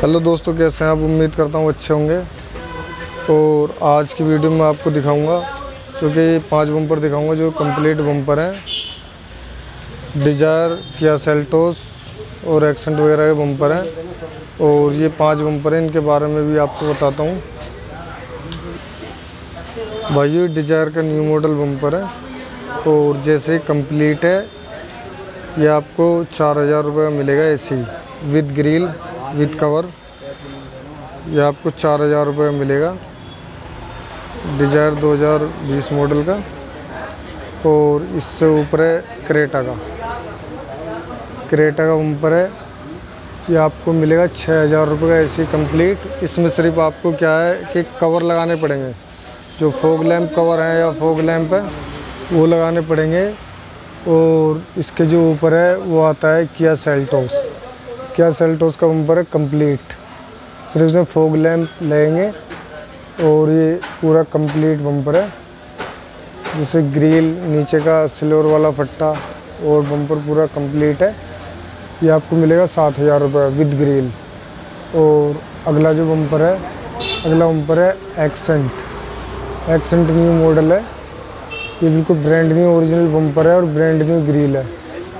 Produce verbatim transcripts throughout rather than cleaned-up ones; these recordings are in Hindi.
हेलो दोस्तों, कैसे हैं आप? उम्मीद करता हूँ अच्छे होंगे। और आज की वीडियो में आपको दिखाऊंगा क्योंकि पांच बम्पर दिखाऊंगा जो कंप्लीट बम्पर हैं। डिजायर, किया सेल्टोस और एक्सेंट वगैरह के बम्पर हैं। और ये पांच बम्पर हैं, इनके बारे में भी आपको बताता हूँ। भाई डिजायर का न्यू मॉडल बम्पर है और जैसे कंप्लीट है ये आपको चार हज़ार रुपये का मिलेगा। AC with grill with cover ये आपको चार हज़ार रुपये का मिलेगा। डिजायर दो हज़ार बीस मॉडल का। और इससे ऊपर है क्रेटा का क्रेटा का बम्पर है, ये आपको मिलेगा छः हज़ार रुपये का एसी कंप्लीट। इसमें सिर्फ आपको क्या है कि कवर लगाने पड़ेंगे, जो फॉग लैंप कवर है या फॉग लैंप है वो लगाने पड़ेंगे। और इसके जो ऊपर है वो आता है किया सेल्टोस किया सेल्टोस का बम्पर है कंप्लीट। सिर्फ इसमें फॉग लैंप लगेंगे और ये पूरा कंप्लीट बम्पर है, जैसे ग्रिल नीचे का सिल्वर वाला फट्टा और बम्पर पूरा कंप्लीट है। ये आपको मिलेगा सात हज़ार रुपये विद ग्रिल। और अगला जो बम्पर है अगला बम्पर है एक्सेंट एक्सेंट न्यू मॉडल है। ये बिल्कुल ब्रांड न्यू ओरिजिनल बम्पर है और ब्रांड न्यू ग्रिल है।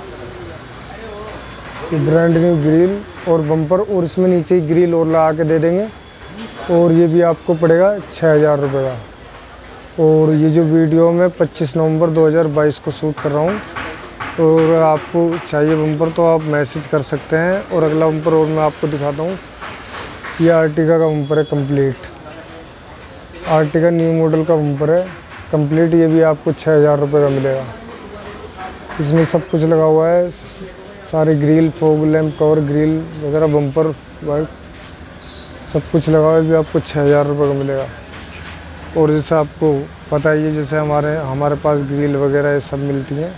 ये ब्रांड न्यू ग्रिल और बम्पर, और इसमें नीचे ही ग्रिल और लगा के दे देंगे। और ये भी आपको पड़ेगा छः हज़ार रुपये का। और ये जो वीडियो मैं पच्चीस नवंबर दो हज़ार बाईस को शूट कर रहा हूँ, और आपको चाहिए बम्पर तो आप मैसेज कर सकते हैं। और अगला बम्पर और मैं आपको दिखाता हूँ। ये आर्टिका का बम्पर है कंप्लीट। आर्टिका न्यू मॉडल का बम्पर है कंप्लीट। ये भी आपको छः हज़ार रुपये का मिलेगा। इसमें सब कुछ लगा हुआ है, सारे grill, fog lamp cover, grill वगैरह, बम्पर वाइट सब कुछ लगा हुआ है, भी आपको छः हज़ार रुपये का मिलेगा। और जैसे आपको पता ही है, जैसे हमारे हमारे पास ग्रिल वगैरह ये सब मिलती हैं।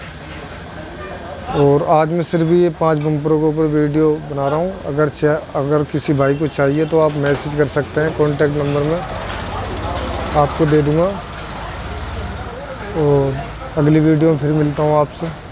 और आज मैं सिर्फ ये पांच बम्परों के ऊपर वीडियो बना रहा हूँ। अगर अगर किसी भाई को चाहिए तो आप मैसेज कर सकते हैं, कॉन्टैक्ट नंबर में आपको दे दूँगा। और अगली वीडियो में फिर मिलता हूँ आपसे।